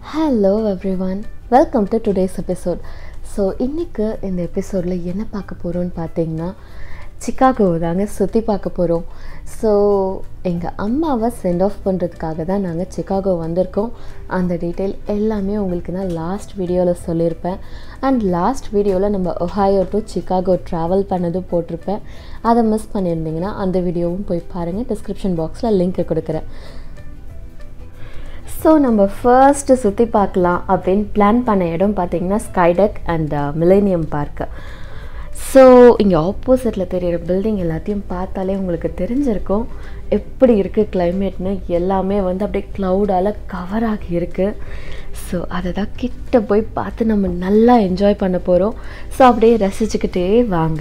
Hello everyone, welcome to today's episode. So இன்றைக்கு இந்த எபிசோடில் என்ன பார்க்க போகிறோன்னு பார்த்தீங்கன்னா சிக்காகோ தாங்க சுற்றி பார்க்க போகிறோம். ஸோ எங்கள் அம்மாவை சென்ட் ஆஃப் பண்ணுறதுக்காக தான் நாங்கள் சிக்காகோ வந்திருக்கோம். அந்த டீட்டெயில் எல்லாமே உங்களுக்கு நான் லாஸ்ட் வீடியோவில் சொல்லியிருப்பேன். அண்ட் லாஸ்ட் வீடியோவில் நம்ம ஒஹாயோ டு சிக்காகோ ட்ராவல் பண்ணதும் போட்டிருப்பேன். அதை மிஸ் பண்ணியிருந்தீங்கன்னா அந்த வீடியோவும் போய் பாருங்கள், டிஸ்கிரிப்ஷன் பாக்ஸில் லிங்க் கொடுக்குறேன். ஸோ நம்ம ஃபர்ஸ்ட்டு சுற்றி பார்க்கலாம் அப்படின்னு பிளான் பண்ண இடம் பார்த்திங்கன்னா skydeck and millennium park. So இங்கே ஆப்போசிட்டில் தெரிகிற பில்டிங் எல்லாத்தையும் பார்த்தாலே உங்களுக்கு தெரிஞ்சிருக்கும் எப்படி இருக்குது கிளைமேட்னு. எல்லாமே வந்து அப்படியே க்ளவுடால் கவர் ஆகி இருக்குது. ஸோ அதை தான் கிட்ட போய் பார்த்து நம்ம நல்லா என்ஜாய் பண்ண போகிறோம். ஸோ அப்படியே ரசிச்சுக்கிட்டே வாங்க.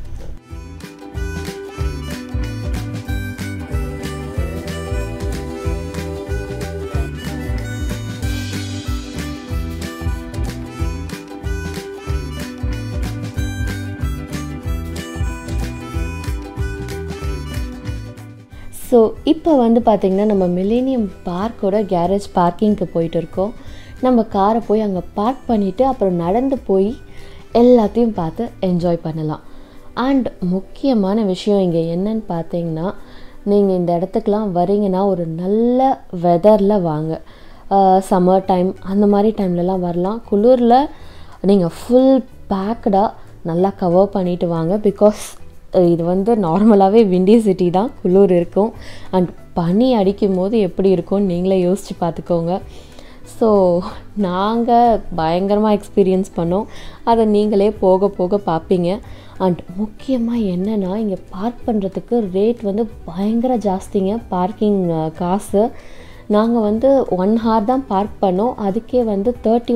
ஸோ இப்போ வந்து பார்த்திங்கன்னா நம்ம மிலேனியம் பார்க்கோட கேரேஜ் பார்க்கிங்க்கு போயிட்டு இருக்கோம். நம்ம காரை போய் அங்கே பார்க் பண்ணிவிட்டு அப்புறம் நடந்து போய் எல்லாத்தையும் பார்த்து என்ஜாய் பண்ணலாம். அண்ட் முக்கியமான விஷயம் இங்கே என்னன்னு பார்த்தீங்கன்னா, நீங்கள் இந்த இடத்துக்கெலாம் வரீங்கன்னா ஒரு நல்ல வெதரில் வாங்க. சம்மர் டைம் அந்த மாதிரி டைம்லலாம் வரலாம். குளிரில் நீங்கள் ஃபுல் பேக்கடாக நல்லா கவர் பண்ணிவிட்டு வாங்க. பிகாஸ் இது வந்து நார்மலாகவே விண்டி சிட்டி தான், குளிர் இருக்கும். அண்ட் பனி அடிக்கும் போது எப்படி இருக்கும்னு நீங்களே யோசித்து பார்த்துக்கோங்க. ஸோ நாங்கள் பயங்கரமாக எக்ஸ்பீரியன்ஸ் பண்ணோம். அதை நீங்களே போக போக பார்ப்பீங்க. அண்ட் முக்கியமாக என்னென்னா, இங்கே பார்க் பண்ணுறதுக்கு ரேட் வந்து பயங்கர ஜாஸ்திங்க. பார்க்கிங் காசு நாங்கள் வந்து 1 hour தான் பார்க் பண்ணோம். அதுக்கே வந்து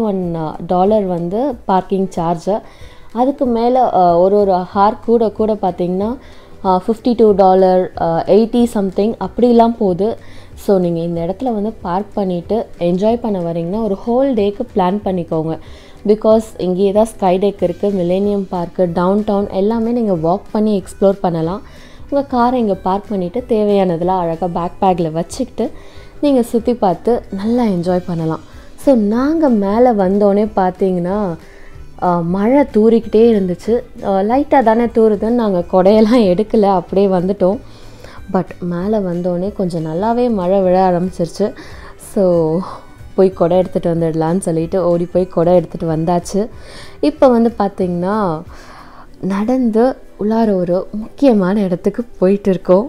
$31 வந்து பார்க்கிங் சார்ஜு. அதுக்கு மேலே ஒரு ஹார் கூட பார்த்திங்கன்னா $52, $80 சம்திங் அப்படிலாம் போகுது. ஸோ நீங்கள் இந்த இடத்துல வந்து பார்க் பண்ணிவிட்டு என்ஜாய் பண்ண வரீங்கன்னா ஒரு ஹோல் டேக்கு பிளான் பண்ணிக்கோங்க. பிகாஸ் இங்கேயே தான் ஸ்கைடெக் இருக்குது, மிலேனியம் பார்க்கு, டவுன் டவுன் எல்லாமே நீங்கள் வாக் பண்ணி எக்ஸ்ப்ளோர் பண்ணலாம். உங்கள் காரை இங்கே பார்க் பண்ணிவிட்டு தேவையானதெல்லாம் அழகாக பேக் பேக்கில் வச்சுக்கிட்டு நீங்கள் சுற்றி பார்த்து நல்லா என்ஜாய் பண்ணலாம். ஸோ நாங்கள் மேலே வந்தோடனே பார்த்தீங்கன்னா மழை தூறிக்கிட்டே இருந்துச்சு. லைட்டாக தானே தூறுதுன்னு நாங்கள் கொடையெல்லாம் எடுக்கலை, அப்படியே வந்துட்டோம். பட் மேலே வந்தோடனே கொஞ்சம் நல்லாவே மழை விழ ஆரம்பிச்சிருச்சு. ஸோ போய் கொடை எடுத்துகிட்டு வந்துடலான்னு சொல்லிட்டு ஓடி போய் கொடை எடுத்துகிட்டு வந்தாச்சு. இப்போ வந்து பார்த்திங்கன்னா நடந்து உள்ளார ஒரு முக்கியமான இடத்துக்கு போயிட்டு இருக்கோம்.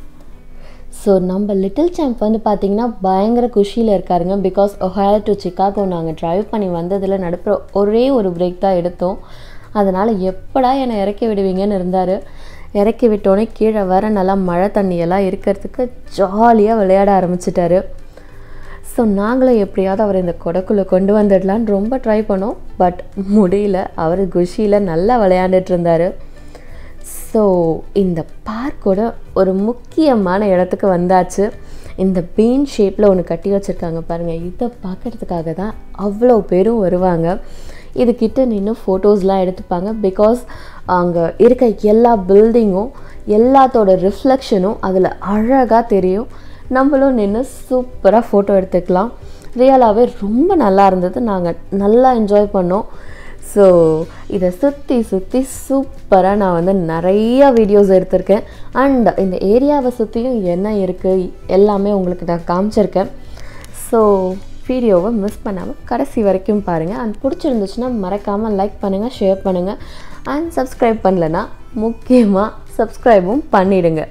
ஸோ நம்ம லிட்டில் சாம்ப் வந்து பார்த்திங்கன்னா பயங்கர குஷியில் இருக்காருங்க. பிகாஸ் ஒஹாயோ டு சிக்காகோ நாங்கள் ட்ரைவ் பண்ணி வந்ததில் நடுப்புற ஒரே ஒரு பிரேக் தான் எடுத்தோம். அதனால் எப்படா என்னை இறக்கி விடுவீங்கன்னு இருந்தார். இறக்கி விட்டோன்னே கீழே வர நல்லா மழை தண்ணியெல்லாம் இருக்கிறதுக்கு ஜாலியாக விளையாட ஆரம்பிச்சிட்டாரு. ஸோ நாங்களும் எப்படியாவது அவரை இந்த கொடைக்குள்ளே கொண்டு வந்துடலான்னு ரொம்ப ட்ரை பண்ணோம். பட் முடியல. அவர் குஷியில் நல்லா விளையாண்டுட்டு இருந்தார். ஸோ இந்த பார்க்கோட ஒரு முக்கியமான இடத்துக்கு வந்தாச்சு. இந்த பீன் ஷேப்பில் ஒன்று கட்டி வச்சுருக்காங்க பாருங்கள். இதை பார்க்குறதுக்காக தான் அவ்வளோ பேரும் வருவாங்க. இதுக்கிட்ட நின்று ஃபோட்டோஸ்லாம் எடுத்துப்பாங்க. பிகாஸ் அங்கே இருக்க எல்லா பில்டிங்கும் எல்லாத்தோட ரிஃப்ளெக்ஷனும் அதில் அழகாக தெரியும். நம்மளும் நின்று சூப்பராக ஃபோட்டோ எடுத்துக்கலாம். ரியலாகவே ரொம்ப நல்லா இருந்தது. நாங்கள் நல்லா என்ஜாய் பண்ணோம். ஸோ இதை சுற்றி சூப்பராக நான் வந்து நிறையா வீடியோஸ் எடுத்திருக்கேன். அண்ட் இந்த ஏரியாவை சுற்றியும் என்ன இருக்குது எல்லாமே உங்களுக்கு நான் காமிச்சிருக்கேன். ஸோ வீடியோவை மிஸ் பண்ணாமல் கடைசி வரைக்கும் பாருங்கள். அண்ட் பிடிச்சிருந்துச்சுன்னா மறக்காமல் லைக் பண்ணுங்கள், ஷேர் பண்ணுங்கள். அண்ட் சப்ஸ்கிரைப் பண்ணலைன்னா முக்கியமாக சப்ஸ்கிரைபும் பண்ணிவிடுங்க.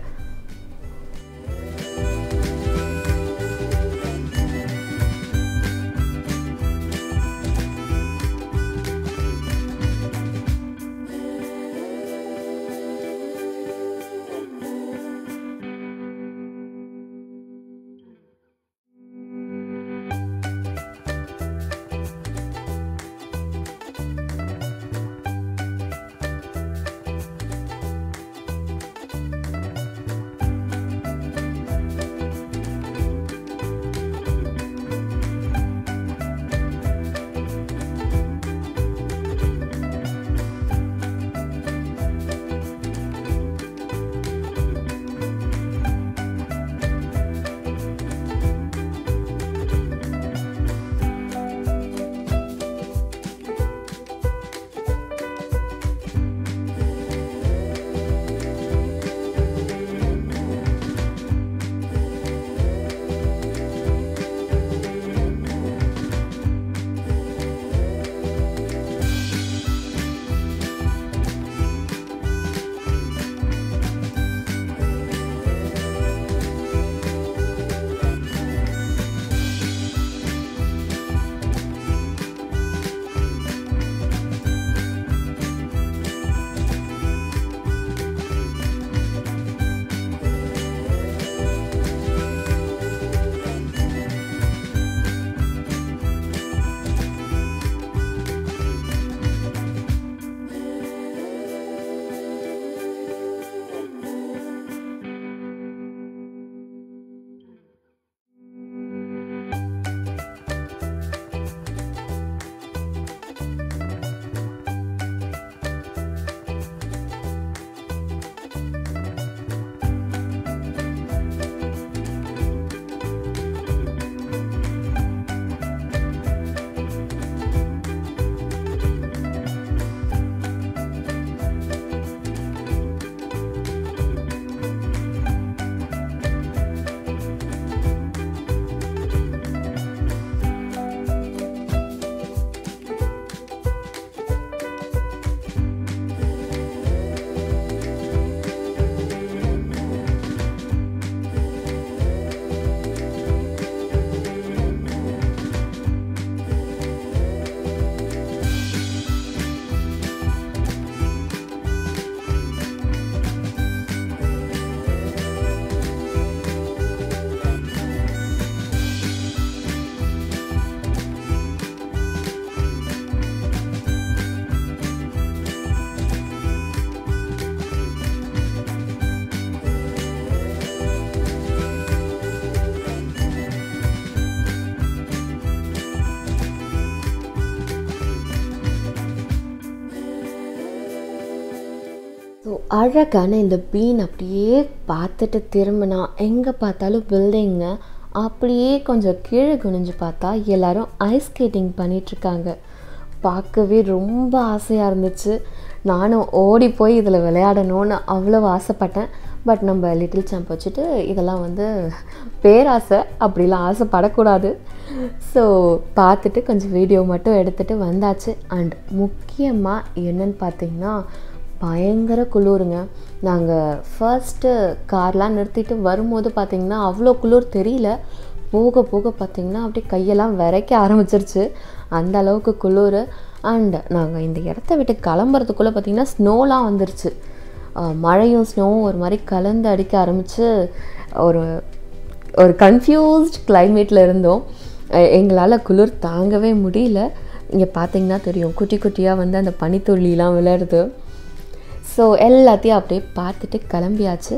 அழகான இந்த பீன் அப்படியே பார்த்துட்டு திரும்பினா எங்கே பார்த்தாலும் பில்டிங்க. அப்படியே கொஞ்சம் கீழே குனிஞ்சு பார்த்தா எல்லாரும் ஐஸ் ஸ்கேட்டிங் பண்ணிகிட்ருக்காங்க. பார்க்கவே ரொம்ப ஆசையாக இருந்துச்சு. நானும் ஓடி போய் இதில் விளையாடணும்னு அவ்வளோ ஆசைப்பட்டேன். பட் நம்ம லிட்டில் சாம்ப் வச்சுட்டு இதெல்லாம் வந்து பேராசை, அப்படிலாம் ஆசைப்படக்கூடாது. ஸோ பார்த்துட்டு கொஞ்சம் வீடியோ மட்டும் எடுத்துகிட்டு வந்தாச்சு. அண்ட் முக்கியமாக என்னன்னு பார்த்தீங்கன்னா பயங்கர குளிருங்க. நாங்கள் ஃபர்ஸ்ட்டு கார்லாம் நிறுத்திட்டு வரும்போது பார்த்திங்கன்னா அவ்வளோ குளிர் தெரியல. போக போக பார்த்திங்கன்னா அப்படியே கையெல்லாம் விரைக்க ஆரம்பிச்சிருச்சு, அந்த அளவுக்கு குளிர். அண்ட் நாங்கள் இந்த இடத்த விட்டு கிளம்புறதுக்குள்ளே பார்த்திங்கன்னா ஸ்னோலாம் வந்துருச்சு. மழையும் ஸ்னோவும் ஒரு மாதிரி கலந்து அடிக்க ஆரம்பித்து ஒரு ஒரு கன்ஃபியூஸ்ட் கிளைமேட்டில் இருந்தோம். எங்களால் குளிர் தாங்கவே முடியல. இங்கே பார்த்திங்கன்னா தெரியும், குட்டி குட்டியாக வந்து அந்த பனித்துள்ளிலாம் விளையாடுது. ஸோ எல்லாத்தையும் அப்படியே பார்த்துட்டு கிளம்பியாச்சு.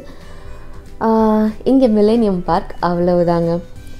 இங்கே மில்லேனியம் பார்க் அவ்வளவுதாங்க.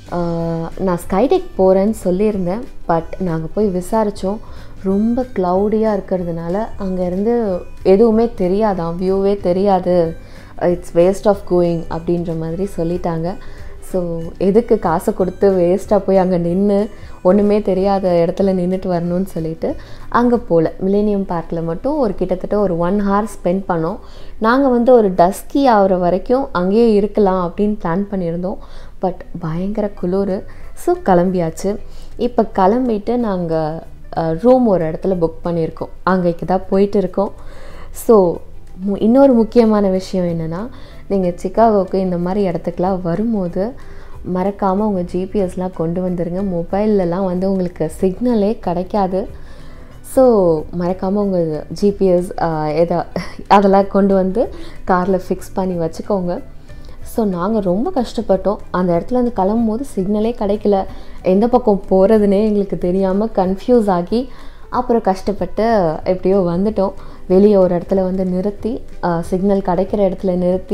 நான் ஸ்கைடெக் போகிறேன்னு சொல்லியிருந்தேன். பட் நாங்கள் போய் விசாரித்தோம், ரொம்ப க்ளவுடியாக இருக்கிறதுனால அங்கேருந்து எதுவுமே தெரியாதான், வியூவே தெரியாது, இட்ஸ் வேஸ்ட் ஆஃப் கோயிங் அப்படின்ற மாதிரி சொல்லிட்டாங்க. ஸோ எதுக்கு காசை கொடுத்து வேஸ்ட்டாக போய் அங்கே நின்று ஒன்றுமே தெரியாத இடத்துல நின்றுட்டு வரணும்னு சொல்லிட்டு அங்கே போகல. மில்லேனியம் பார்க்கில் மட்டும் கிட்டத்தட்ட ஒரு 1 hour ஸ்பெண்ட் பண்ணோம். நாங்கள் வந்து ஒரு டஸ்கி ஆகிற வரைக்கும் அங்கேயே இருக்கலாம் அப்படின்னு பிளான் பண்ணியிருந்தோம். பட் பயங்கர குளிர். ஸோ கிளம்பியாச்சு. இப்போ கிளம்பிட்டு நாங்கள் ரூம் ஒரு இடத்துல புக் பண்ணியிருக்கோம், அங்கேக்கு தான் போயிட்டு இருக்கோம். ஸோ இன்னொரு முக்கியமான விஷயம் என்னென்னா, நீங்கள் சிக்காகோவுக்கு இந்த மாதிரி இடத்துக்கெலாம் வரும்போது மறக்காமல் உங்கள் ஜிபிஎஸ்லாம் கொண்டு வந்துடுங்க. மொபைல்லலாம் வந்து உங்களுக்கு சிக்னலே கிடைக்காது. ஸோ மறக்காமல் உங்கள் ஜிபிஎஸ் அதெல்லாம் கொண்டு வந்து காரில் ஃபிக்ஸ் பண்ணி வச்சுக்கோங்க. ஸோ நாங்கள் ரொம்ப கஷ்டப்பட்டோம். அந்த இடத்துல வந்து கிளம்பும்போது சிக்னலே கிடைக்கல, எந்த பக்கம் போகிறதுனே எங்களுக்கு தெரியாமல் கன்ஃபியூஸ் ஆகி அப்புறம் கஷ்டப்பட்டு எப்படியோ வந்துட்டோம். வெளியே ஒரு இடத்துல வந்து நிறுத்தி, சிக்னல் கிடைக்கிற இடத்துல நிறுத்தி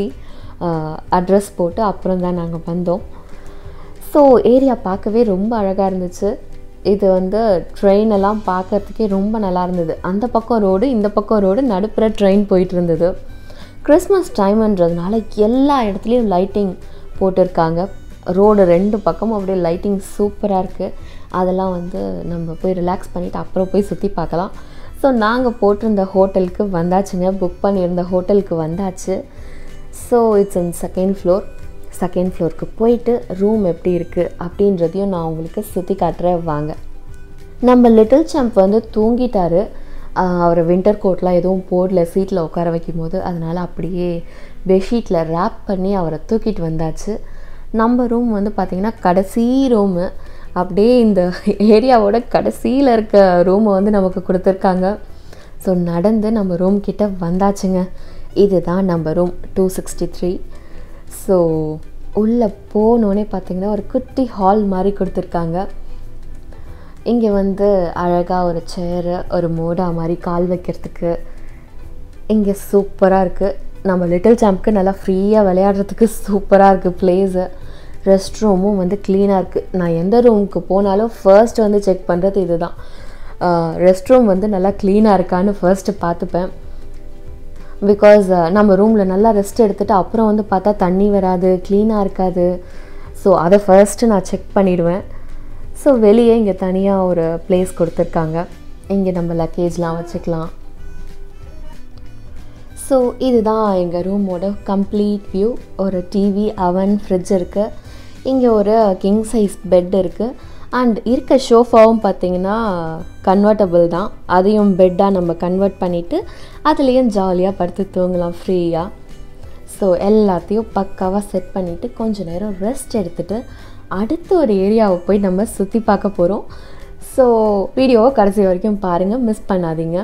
அட்ரஸ் போட்டு அப்புறம் தான் நாங்கள் வந்தோம். ஸோ ஏரியா பார்க்கவே ரொம்ப அழகாக இருந்துச்சு. இது வந்து ட்ரெயின் எல்லாம் பார்க்கறதுக்கே ரொம்ப நல்லா இருந்தது. அந்த பக்கம் ரோடு, இந்த பக்கம் ரோடு, நடுப்புற ட்ரெயின் போயிட்டு இருந்தது. கிறிஸ்மஸ் டைம்ன்றதுனால எல்லா இடத்துலையும் லைட்டிங் போட்டிருக்காங்க. ரோடு 2 பக்கமும் அப்படியே லைட்டிங் சூப்பராக இருக்குது. அதெல்லாம் வந்து நம்ம போய் ரிலாக்ஸ் பண்ணிவிட்டு அப்புறம் போய் சுற்றி பார்க்கலாம். ஸோ நாங்கள் போட்டிருந்த ஹோட்டலுக்கு வந்தாச்சுங்க, புக் பண்ணியிருந்த ஹோட்டலுக்கு வந்தாச்சு. So it's in 2nd floor. 2nd floorக்கு போயிட்டு ரூம் எப்படி இருக்குது அப்படின்றதையும் நான் உங்களுக்கு சுற்றி காட்டுறேன் வாங்க. நம்ம லிட்டில் சாம்ப் வந்து தூங்கிட்டார். அவரை வின்டர் கோட்லாம் எதுவும் போடல சீட்டில் உட்கார வைக்கும் போது, அதனால் அப்படியே பெட்ஷீட்டில் ரேப் பண்ணி அவரை தூக்கிட்டு வந்தாச்சு. நம்ம ரூம் வந்து பார்த்திங்கன்னா கடைசி ரூமு, அப்படியே இந்த ஏரியாவோட கடைசியில் இருக்க ரூமை வந்து நமக்கு கொடுத்துருக்காங்க. ஸோ நடந்து நம்ம ரூம் கிட்ட வந்தாச்சுங்க. இதுதான் நம்ம ரூம் 263. ஸோ உள்ளே போனோடனே பார்த்திங்கன்னா ஒரு குட்டி ஹால் மாதிரி கொடுத்துருக்காங்க. இங்கே வந்து அழகாக ஒரு சேரு, ஒரு மோடா மாதிரி கால் வைக்கிறதுக்கு இங்கே சூப்பராக இருக்குது. நம்ம லிட்டில் சாம்ப்க்கு நல்லா ஃப்ரீயாக விளையாடுறதுக்கு சூப்பராக இருக்குது பிளேஸு. ரெஸ்ட் ரூமும் வந்து க்ளீனாக இருக்குது. நான் எந்த ரூமுக்கு போனாலும் ஃபர்ஸ்ட் வந்து செக் பண்ணுறது இது தான். ரெஸ்ட் ரூம் வந்து நல்லா க்ளீனாக இருக்கான்னு ஃபர்ஸ்ட்டு பார்த்துப்பேன். பிகாஸ் நம்ம ரூமில் நல்லா ரெஸ்ட் எடுத்துகிட்டு அப்புறம் வந்து பார்த்தா தண்ணி வராது, க்ளீனாக இருக்காது. ஸோ அதை ஃபர்ஸ்ட்டு நான் செக் பண்ணிவிடுவேன். ஸோ வெளியே இங்கே தனியாக ஒரு பிளேஸ் கொடுத்துருக்காங்க, இங்கே நம்ம லக்கேஜ்லாம் வச்சுக்கலாம். ஸோ இதுதான் எங்கள் ரூமோட கம்ப்ளீட் வியூ. ஒரு டிவி, அவன், ஃப்ரிட்ஜ் இருக்குது. இங்கே ஒரு கிங் சைஸ் பெட் இருக்குது. அண்ட் இருக்க ஷோஃபாவும் பார்த்திங்கன்னா கன்வெர்ட்டபிள் தான். அதையும் பெட்டாக நம்ம கன்வெர்ட் பண்ணிவிட்டு அதுலேயும் ஜாலியாக படுத்து தூங்கலாம் ஃப்ரீயாக. ஸோ எல்லாத்தையும் பக்காவாக செட் பண்ணிவிட்டு கொஞ்சம் நேரம் ரெஸ்ட் எடுத்துகிட்டு அடுத்த ஒரு ஏரியாவை போய் நம்ம சுற்றி பார்க்க போகிறோம். ஸோ வீடியோவை கடைசி வரைக்கும் பாருங்கள், மிஸ் பண்ணாதீங்க.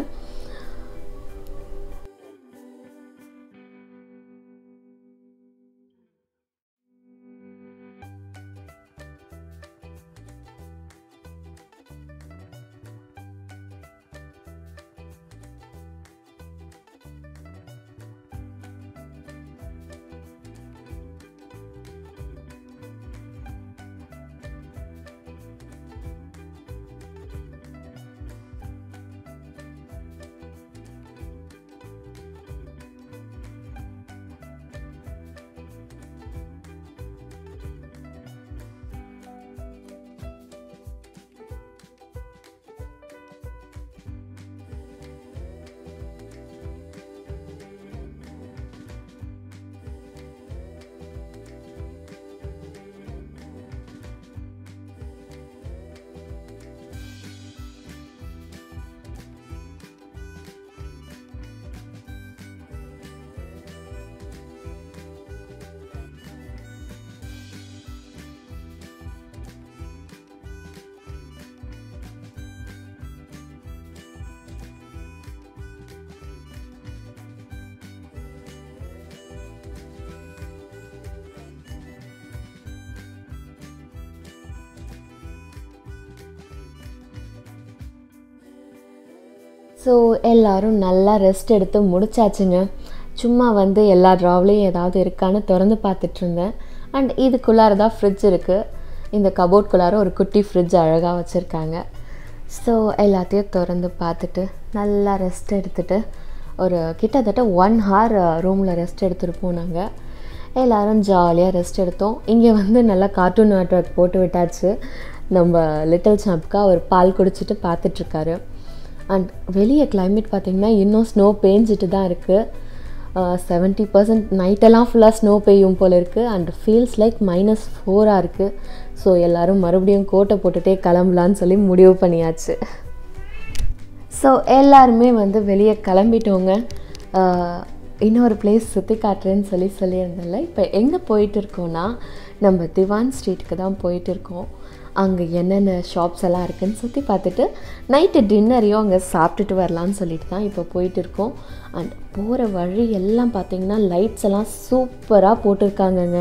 ஸோ எல்லோரும் நல்லா ரெஸ்ட் எடுத்து முடிச்சாச்சுங்க. சும்மா வந்து எல்லா ட்ராவ்லேயும் ஏதாவது இருக்கான்னு திறந்து பார்த்துட்ருந்தேன். அண்ட் இதுக்குள்ளார தான் ஃப்ரிட்ஜ் இருக்குது. இந்த கபோர்ட்குள்ளார ஒரு குட்டி ஃப்ரிட்ஜ் அழகாக வச்சுருக்காங்க. ஸோ எல்லாத்தையும் திறந்து பார்த்துட்டு நல்லா ரெஸ்ட் எடுத்துகிட்டு ஒரு கிட்டத்தட்ட 1 ஹவர் ரூமில் ரெஸ்ட் எடுத்துருப்போம். நாங்கள் எல்லோரும் ஜாலியாக ரெஸ்ட் எடுத்தோம். இங்கே வந்து நல்லா கார்ட்டூன் நெட்வொர்க் போட்டு விட்டாச்சு. நம்ம லிட்டில் சாம்ப்கா அவர் பால் குடிச்சிட்டு பார்த்துட்ருக்காரு. அண்ட் வெளியே கிளைமேட் பார்த்திங்கன்னா இன்னும் ஸ்னோ பேஞ்சிட்டு தான் இருக்குது. 70% நைட்டெல்லாம் ஃபுல்லாக ஸ்னோ பெய்யும் போல் இருக்குது. அண்ட் ஃபீல்ஸ் லைக் -4 இருக்குது. ஸோ எல்லோரும் மறுபடியும் கோட்டை போட்டுகிட்டே கிளம்பலான்னு சொல்லி முடிவு பண்ணியாச்சு. ஸோ எல்லாருமே வந்து வெளியே கிளம்பிட்டோங்க. இன்னொரு பிளேஸ் சுற்றி காட்டுறேன்னு சொல்லியிருந்தேன்ல. இப்போ எங்கே போயிட்டுருக்கோன்னா நம்ம திவான் ஸ்ட்ரீட்டுக்கு தான் போயிட்டுருக்கோம். அங்கே என்னென்ன ஷாப்ஸ் எல்லாம் இருக்குதுன்னு சுற்றி பார்த்துட்டு நைட்டு டின்னரையும் அங்கே சாப்பிட்டுட்டு வரலான்னு சொல்லிட்டு தான் இப்போ போயிட்டுருக்கோம். அண்ட் போகிற வழி எல்லாம் பார்த்திங்கன்னா லைட்ஸ் எல்லாம் சூப்பராக போட்டிருக்காங்கங்க.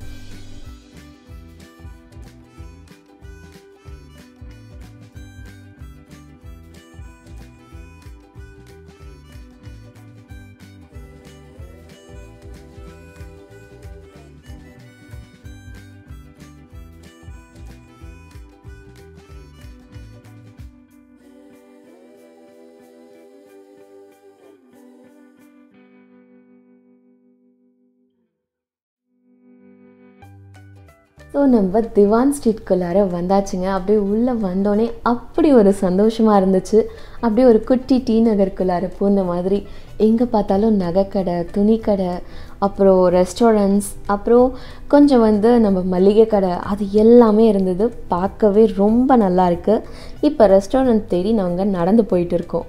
ஸோ நம்ம திவான் ஸ்ட்ரீட்குள்ளார வந்தாச்சுங்க. அப்படியே உள்ளே வந்தோடனே அப்படி ஒரு சந்தோஷமாக இருந்துச்சு. அப்படியே ஒரு குட்டி டீ நகருக்குள்ளார பூந்த மாதிரி எங்கே பார்த்தாலும் நகைக்கடை, துணிக்கடை, அப்புறம் ரெஸ்டாரண்ட்ஸ், அப்புறம் கொஞ்சம் வந்து நம்ம மளிகை கடை, அது எல்லாமே இருந்தது. பார்க்கவே ரொம்ப நல்லா இருக்குது. இப்போ ரெஸ்டாரண்ட் தேடி நாங்கள் நடந்து போயிட்டு இருக்கோம்.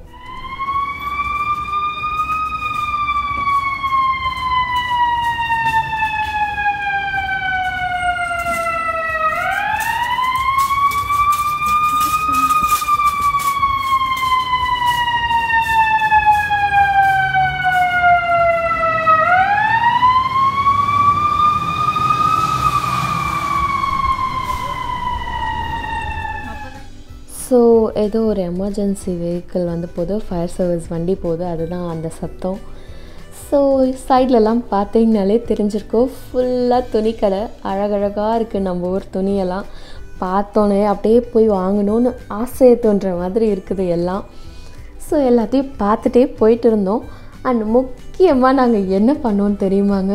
ஸோ ஏதோ ஒரு எமர்ஜென்சி வெஹிக்கிள் வந்து போகுது, ஃபயர் சர்வீஸ் வண்டி போகுது, அதுதான் அந்த சத்தம். ஸோ சைட்லலாம் பார்த்தீங்கனாலே தெரிஞ்சிருக்கோம், ஃபுல்லாக துணிக்கடை. அழகழகாக இருக்குது நம்ம ஊர் துணியெல்லாம். பார்த்தோன்னே அப்படியே போய் வாங்கணும்னு ஆசையை தோன்ற மாதிரி இருக்குது எல்லாம். ஸோ எல்லாத்தையும் பார்த்துட்டே போயிட்டு இருந்தோம். அண்ட் முக்கியமாக நாங்கள் என்ன பண்ணோன்னு தெரியுமாங்க,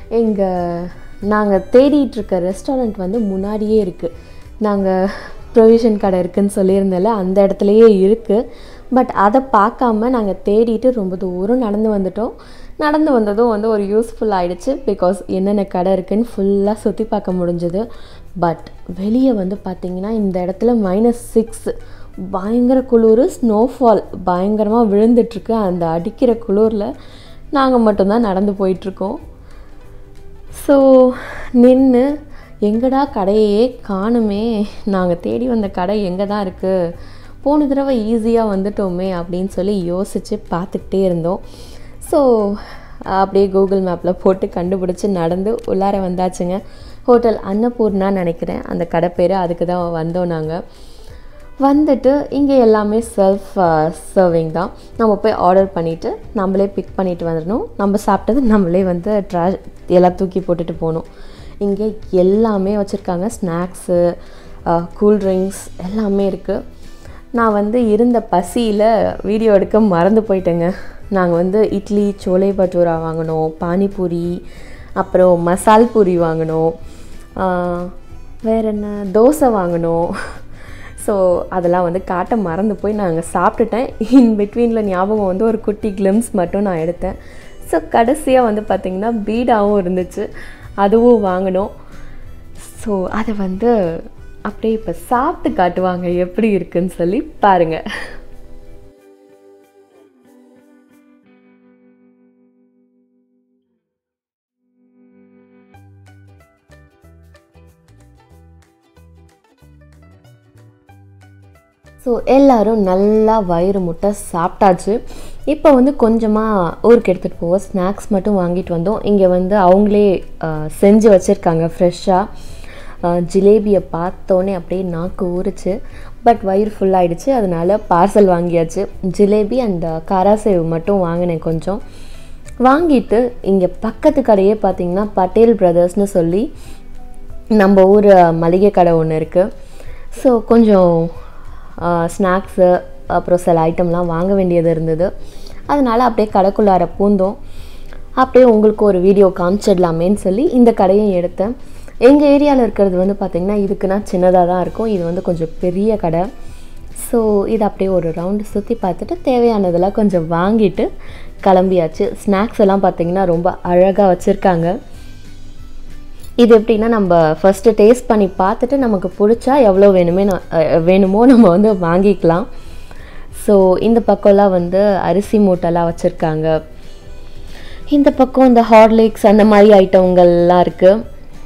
நாங்கள் தேடிட்டுருக்க ரெஸ்டாரண்ட் வந்து முன்னாடியே இருக்குது. நாங்கள் ப்ரொவிஷன் கடை இருக்குதுன்னு சொல்லியிருந்தேன்ல, அந்த இடத்துலையே இருக்குது. பட் அதை பார்க்காம நாங்கள் தேடிட்டு ரொம்ப தூரம் நடந்து வந்துட்டோம். நடந்து வந்ததும் வந்து ஒரு யூஸ்ஃபுல் ஆகிடுச்சு. பிகாஸ் என்னென்ன கடை இருக்குதுன்னு ஃபுல்லாக சுற்றி பார்க்க முடிஞ்சது. பட் வெளியே வந்து பார்த்திங்கன்னா இந்த இடத்துல -6 பயங்கர குளிர், ஸ்னோஃபால் பயங்கரமாக விழுந்துட்டுருக்கு. அந்த அடிக்கிற குளிரில் நாங்கள் மட்டும்தான் நடந்து போயிட்டுருக்கோம். ஸோ நின்று எங்கடா கடையே காணுமே, நாங்கள் தேடி வந்த கடை எங்கே தான் இருக்குது, போன தடவை ஈஸியாக வந்துட்டோமே அப்படின்னு சொல்லி யோசித்து பார்த்துக்கிட்டே இருந்தோம். ஸோ அப்படியே கூகுள் மேப்பில் போட்டு கண்டுபிடிச்சி நடந்து உள்ளார வந்தாச்சுங்க. ஹோட்டல் அன்னபூர்ணா நினைக்கிறேன் அந்த கடை பேர். அதுக்கு தான் வந்தோம் நாங்கள். வந்துட்டு இங்கே எல்லாமே செல்ஃப் சர்விங் தான். நம்ம போய் ஆர்டர் பண்ணிவிட்டு நம்மளே பிக் பண்ணிவிட்டு வந்துடணும். நம்ம சாப்பிட்டது நம்மளே வந்து எல்லாம் தூக்கி போட்டுட்டு போகணும். இங்கே எல்லாமே வச்சுருக்காங்க, ஸ்நாக்ஸு, கூல்ட்ரிங்க்ஸ் எல்லாமே இருக்குது. நான் வந்து இருந்த பசியில் வீடியோ எடுக்க மறந்து போயிட்டேங்க. நாங்கள் வந்து இட்லி, சோலை பட்டூரா வாங்கினோம், பானிபூரி, அப்புறம் மசால் பூரி வாங்கினோம், வேறு என்ன தோசை வாங்கினோம். ஸோ அதெல்லாம் வந்து காட்ட மறந்து போய் நாங்கள் சாப்பிட்டுட்டேன். இன் பிட்வீனில் ஞாபகம் வந்து ஒரு குட்டி கிளிம்ஸ் மட்டும் நான் எடுத்தேன். ஸோ கடைசியாக வந்து பார்த்திங்கன்னா பீடாவும் இருந்துச்சு, அதுவும் வாங்கினோம். ஸோ அதை வந்து அப்படியே இப்போ சாப்பிட்டு காட்டுவாங்க எப்படி இருக்குன்னு சொல்லி பாருங்கள். ஸோ எல்லோரும் நல்லா வயிறு முட்டை சாப்பிட்டாச்சு. இப்போ வந்து கொஞ்சமாக ஊருக்கு எடுத்துகிட்டு போவோம். ஸ்நாக்ஸ் மட்டும் வாங்கிட்டு வந்தோம். இங்கே வந்து அவங்களே செஞ்சு வச்சுருக்காங்க ஃப்ரெஷ்ஷாக. ஜிலேபியை பார்த்தோன்னே அப்படியே நாக்கு ஊறிச்சு. பட் வயிறு ஃபுல்லாகிடுச்சு, அதனால் பார்சல் வாங்கியாச்சு. ஜிலேபி அண்ட் காராசேவ் மட்டும் வாங்கினேன் கொஞ்சம். வாங்கிட்டு இங்கே பக்கத்து கடையே பார்த்திங்கன்னா பட்டேல் பிரதர்ஸ்னு சொல்லி நம்ம ஊர் மளிகை கடை ஒன்று இருக்குது. ஸோ கொஞ்சம் ஸ்நாக்ஸு அப்புறம் சில ஐட்டம்லாம் வாங்க வேண்டியது இருந்தது. அதனால் அப்படியே கடைக்குள்ளார பூந்தோம். அப்படியே உங்களுக்கு ஒரு வீடியோ காமிச்சிடலாமேன்னு சொல்லி இந்த கடையும் எடுத்தேன். எங்கள் ஏரியாவில் இருக்கிறது வந்து பார்த்திங்கன்னா இதுக்குன்னா சின்னதாக தான் இருக்கும். இது வந்து கொஞ்சம் பெரிய கடை. ஸோ இது அப்படியே ஒரு ரவுண்டு சுற்றி பார்த்துட்டு தேவையானதெல்லாம் கொஞ்சம் வாங்கிட்டு கிளம்பியாச்சு. ஸ்நாக்ஸ் எல்லாம் பார்த்திங்கன்னா ரொம்ப அழகாக வச்சுருக்காங்க. இது எப்படின்னா நம்ம ஃபஸ்ட்டு டேஸ்ட் பண்ணி பார்த்துட்டு நமக்கு பிடிச்சா எவ்வளோ வேணுமோ நம்ம வந்து வாங்கிக்கலாம். ஸோ இந்த பக்கம்லாம் வந்து அரிசி மூட்டைலாம் வச்சுருக்காங்க. இந்த பக்கம் இந்த ஹார்லிக்ஸ் அந்த மாதிரி ஐட்டங்கள்லாம் இருக்குது.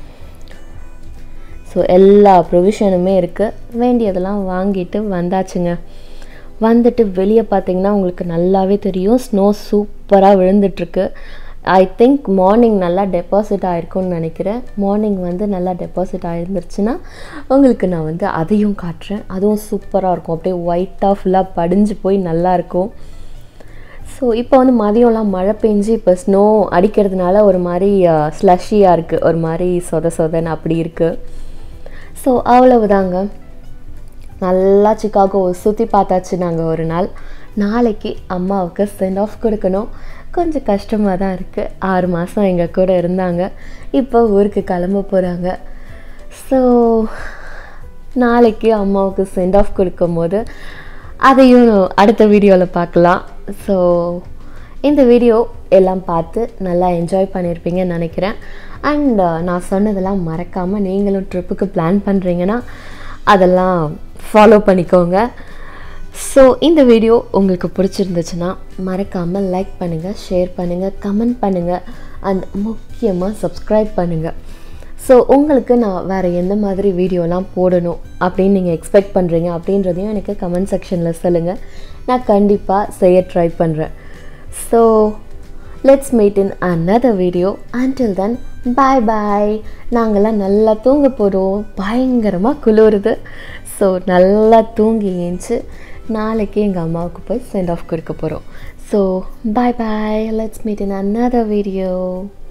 ஸோ எல்லா ப்ரொவிஷனுமே இருக்குது. வேண்டியதெல்லாம் வாங்கிட்டு வந்தாச்சுங்க. வந்துட்டு வெளியே பார்த்திங்கன்னா உங்களுக்கு நல்லாவே தெரியும், ஸ்னோ சூப்பராக விழுந்துட்டுருக்கு. ஐ திங்க் மார்னிங் நல்லா டெபாசிட் ஆகிருக்குன்னு நினைக்கிறேன். மார்னிங் வந்து நல்லா டெபாசிட் ஆகிருந்துருச்சுன்னா உங்களுக்கு நான் வந்து அதையும் காட்டுறேன். அதுவும் சூப்பராக இருக்கும், அப்படியே ஒயிட்டாக ஃபுல்லாக படிஞ்சு போய் நல்லாயிருக்கும். ஸோ இப்போ வந்து மதியம்லாம் மழை பெஞ்சு இப்போ ஸ்னோ அடிக்கிறதுனால ஒரு மாதிரி ஸ்லஷியாக இருக்குது, ஒரு மாதிரி சொதன்னு அப்படி இருக்குது. ஸோ அவ்வளவுதாங்க, நல்லா சிக்காகோ சுற்றி பார்த்தாச்சு நாங்கள் ஒரு நாள். நாளைக்கு அம்மாவுக்கு சென்ட் ஆஃப் கொடுக்கணும். கொஞ்சம் கஷ்டமாக தான் இருக்குது. 6 மாதம் எங்கள் கூட இருந்தாங்க, இப்போ ஊருக்கு கிளம்ப போகிறாங்க. ஸோ நாளைக்கு அம்மாவுக்கு சென்ட் ஆஃப் கொடுக்கும்போது அதையும் அடுத்த வீடியோவில் பார்க்கலாம். ஸோ இந்த வீடியோ எல்லாம் பார்த்து நல்லா என்ஜாய் பண்ணியிருப்பீங்கன்னு நினைக்கிறேன். அண்ட் நான் சொன்னதெல்லாம் மறக்காமல் நீங்களும் ட்ரிப்புக்கு பிளான் பண்ணுறீங்கன்னா அதெல்லாம் ஃபாலோ பண்ணிக்கோங்க. ஸோ இந்த வீடியோ உங்களுக்கு பிடிச்சிருந்துச்சுன்னா மறக்காமல் லைக் பண்ணுங்கள், ஷேர் பண்ணுங்கள், கமெண்ட் பண்ணுங்கள் அண்ட் முக்கியமாக சப்ஸ்கிரைப் பண்ணுங்கள். ஸோ உங்களுக்கு நான் வேறு எந்த மாதிரி வீடியோலாம் போடணும் அப்படின்னு நீங்கள் எக்ஸ்பெக்ட் பண்ணுறீங்க அப்படின்றதையும் எனக்கு கமெண்ட் செக்ஷனில் சொல்லுங்கள். நான் கண்டிப்பாக செய்ய ட்ரை பண்ணுறேன். So let's meet in another video. until then bye bye. நாங்கள்லாம் நல்லா தூங்க போகிறோம், பயங்கரமாக குளிருது. ஸோ நல்லா தூங்கி ஏஞ்சி நாளைக்கு எங்கள் அம்மாவுக்கு போய் சென்ட் ஆஃப் கொடுக்க போகிறோம். So bye bye. Let's meet in another video.